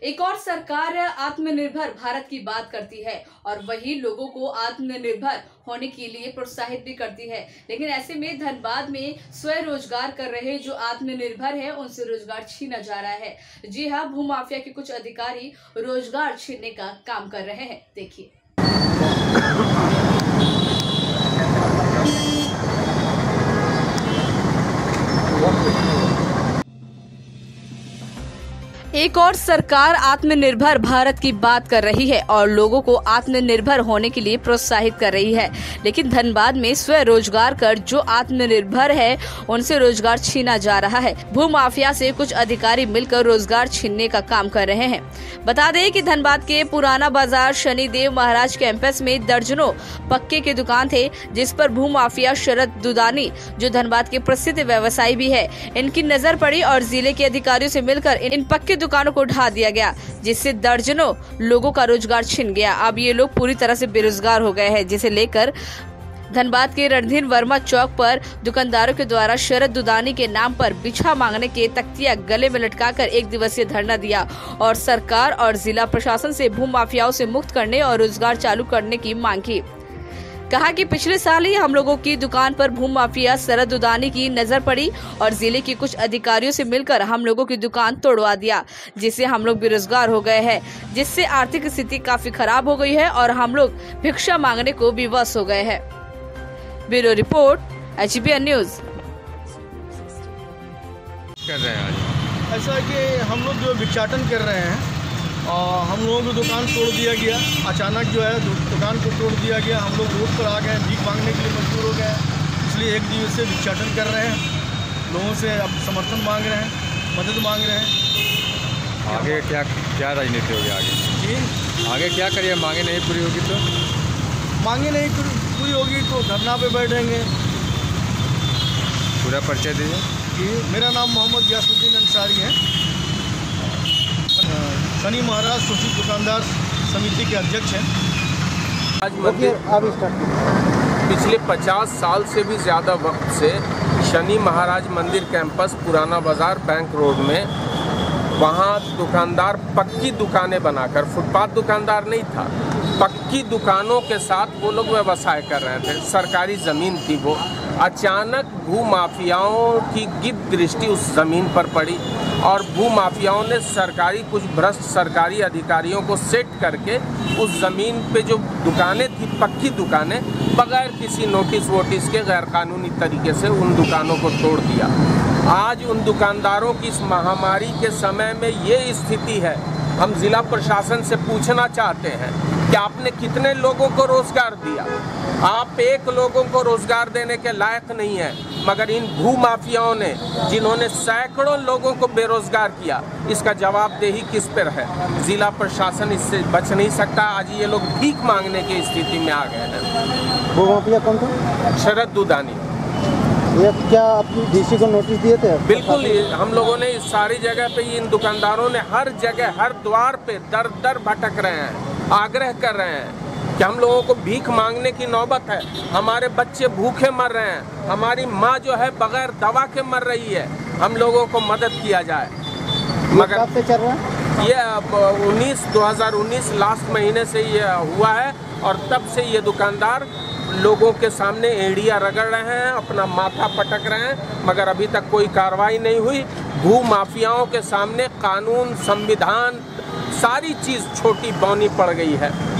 एक और सरकार आत्मनिर्भर भारत की बात करती है और वही लोगों को आत्मनिर्भर होने के लिए प्रोत्साहित भी करती है। लेकिन ऐसे में धनबाद में स्वरोजगार कर रहे जो आत्मनिर्भर है उनसे रोजगार छीना जा रहा है। जी हाँ, भूमाफिया के कुछ अधिकारी रोजगार छीनने का काम कर रहे हैं। देखिए। एक और सरकार आत्मनिर्भर भारत की बात कर रही है और लोगों को आत्मनिर्भर होने के लिए प्रोत्साहित कर रही है। लेकिन धनबाद में स्वरोजगार कर जो आत्मनिर्भर है उनसे रोजगार छीना जा रहा है। भूमाफिया से कुछ अधिकारी मिलकर रोजगार छीनने का काम कर रहे हैं। बता दें कि धनबाद के पुराना बाजार शनिदेव महाराज कैंपस में दर्जनों पक्के के दुकान थे, जिस पर भूमाफिया शरद दुदानी जो धनबाद के प्रसिद्ध व्यवसायी भी है, इनकी नजर पड़ी और जिले के अधिकारियों से मिलकर इन पक्के दुकानों को ढा दिया गया, जिससे दर्जनों लोगों का रोजगार छिन गया। अब ये लोग पूरी तरह से बेरोजगार हो गए हैं, जिसे लेकर धनबाद के रणधीर वर्मा चौक पर दुकानदारों के द्वारा शरद दुदानी के नाम पर बिछा मांगने के तख्तियां गले में लटकाकर 1 दिवसीय धरना दिया और सरकार और जिला प्रशासन से भूमाफियाओं से मुक्त करने और रोजगार चालू करने की मांग की। कहा कि पिछले साल ही हम लोगों की दुकान पर भूमाफिया शरद दुदानी की नजर पड़ी और जिले के कुछ अधिकारियों से मिलकर हम लोगों की दुकान तोड़वा दिया, जिससे हम लोग बेरोजगार हो गए हैं, जिससे आर्थिक स्थिति काफी खराब हो गई है और हम लोग भिक्षा मांगने को विवश हो गए हैं। Bureau report, HBN news. कर रहे हैं आज ऐसा कि हम लोग जो भिक्षाटन कर रहे हैं और हम लोगों की दुकान तोड़ दिया गया। अचानक जो है दुकान को तोड़ दिया गया। हम लोग रोड पर आ गए, भीख मांगने के लिए मजबूर हो गए, इसलिए 1 दिवसीय भिक्षाटन कर रहे हैं। लोगों से अब समर्थन मांग रहे हैं, मदद मांग रहे हैं। आगे क्या राजनीति होगी आगे? जी, आगे क्या करिए? मांगे नहीं पूरी होगी तो? मांगे नहीं पूरी होगी तो धरना पे बैठेंगे। पूरा परिचय दीजिए। जी, मेरा नाम मोहम्मद यासुद्दीन अंसारी है। शनि महाराज शोषित दुकानदार समिति के अध्यक्ष हैं। आज मंदिर पिछले 50 साल से भी ज़्यादा वक्त से शनि महाराज मंदिर कैंपस पुराना बाजार बैंक रोड में, वहाँ दुकानदार पक्की दुकानें बनाकर, फुटपाथ दुकानदार नहीं था, पक्की दुकानों के साथ वो लोग व्यवसाय कर रहे थे। सरकारी ज़मीन थी वो। अचानक भूमाफियाओं की गिद्ध दृष्टि उस ज़मीन पर पड़ी और भूमाफियाओं ने कुछ भ्रष्ट सरकारी अधिकारियों को सेट करके उस ज़मीन पे जो दुकानें थी, पक्की दुकानें, बगैर किसी नोटिस वोटिस के गैरकानूनी तरीके से उन दुकानों को तोड़ दिया। आज उन दुकानदारों की इस महामारी के समय में ये स्थिति है। हम जिला प्रशासन से पूछना चाहते हैं कि आपने कितने लोगों को रोजगार दिया? आप 1 लोगों को रोजगार देने के लायक नहीं है, मगर इन भूमाफियाओं ने, जिन्होंने सैकड़ों लोगों को बेरोजगार किया, इसका जवाबदेही किस पर है? जिला प्रशासन इससे बच नहीं सकता। आज ये लोग भीख मांगने की स्थिति में आ गए हैं। भूमाफिया कौन था? शरद दुदानी। ये क्या अपनी डीसी को नोटिस दिए थे? बिल्कुल, हम लोगों ने इस सारी जगह पे, इन दुकानदारों ने हर जगह, हर द्वार पे दर दर भटक रहे हैं, आग्रह कर रहे हैं कि हम लोगों को भीख मांगने की नौबत है। हमारे बच्चे भूखे मर रहे हैं, हमारी माँ जो है बगैर दवा के मर रही है, हम लोगों को मदद किया जाए। मगर कब से चल रहा है? ये 2019 लास्ट महीने से ये हुआ है और तब से ये दुकानदार लोगों के सामने एड़ियाँ रगड़ रहे हैं, अपना माथा पटक रहे हैं, मगर अभी तक कोई कार्रवाई नहीं हुई। भूमाफियाओं के सामने कानून, संविधान, सारी चीज़ छोटी बौनी पड़ गई है।